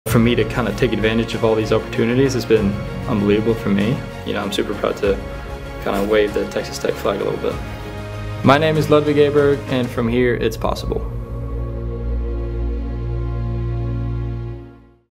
For me to kind of take advantage of all these opportunities has been unbelievable for me. You know, I'm super proud to kind of wave the Texas Tech flag a little bit. My name is Ludvig, and from here, it's possible.